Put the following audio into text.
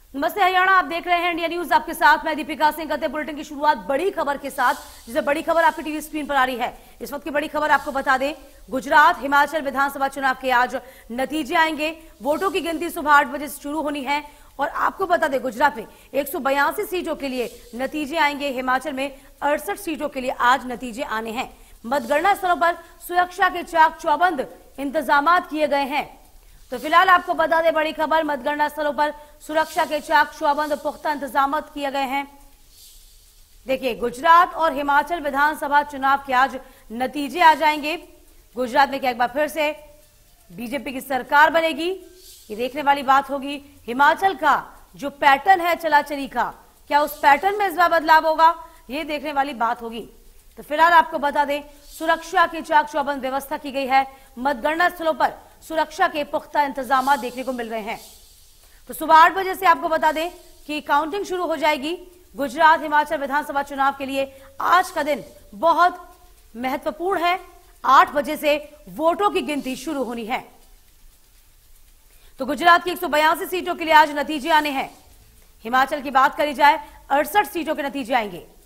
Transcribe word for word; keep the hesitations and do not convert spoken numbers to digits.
नमस्ते हरियाणा, आप देख रहे हैं इंडिया न्यूज। आपके साथ मैं दीपिका सिंह। करते बुलेटिन की शुरुआत बड़ी खबर के साथ, जिसे बड़ी खबर आपकी टीवी स्क्रीन पर आ रही है। इस वक्त की बड़ी खबर आपको बता दें, गुजरात हिमाचल विधानसभा चुनाव के आज नतीजे आएंगे। वोटों की गिनती सुबह आठ बजे से शुरू होनी है और आपको बता दें, गुजरात में एक सौ बयासी सीटों के लिए नतीजे आएंगे। हिमाचल में अड़सठ सीटों के लिए आज नतीजे आने हैं। मतगणना स्थलों पर सुरक्षा के चाक चौबंद इंतजाम किए गए हैं। तो फिलहाल आपको बता दें बड़ी खबर, मतगणना स्थलों पर सुरक्षा के चाक चौबंद पुख्ता इंतजाम किए गए हैं। देखिए, गुजरात और हिमाचल विधानसभा चुनाव के आज नतीजे आ जाएंगे। गुजरात में क्या एक बार फिर से बीजेपी की सरकार बनेगी, ये देखने वाली बात होगी। हिमाचल का जो पैटर्न है चला चली का, क्या उस पैटर्न में इस बार बदलाव होगा, ये देखने वाली बात होगी। तो फिलहाल आपको बता दें, सुरक्षा की चाक चौबंद व्यवस्था की गई है। मतगणना स्थलों पर सुरक्षा के पुख्ता इंतजाम देखने को मिल रहे हैं। तो सुबह आठ बजे से आपको बता दें कि काउंटिंग शुरू हो जाएगी। गुजरात हिमाचल विधानसभा चुनाव के लिए आज का दिन बहुत महत्वपूर्ण है। आठ बजे से वोटों की गिनती शुरू होनी है। तो गुजरात की एक सौ बयासी सीटों के लिए आज नतीजे आने हैं। हिमाचल की बात करी जाए, अड़सठ सीटों के नतीजे आएंगे।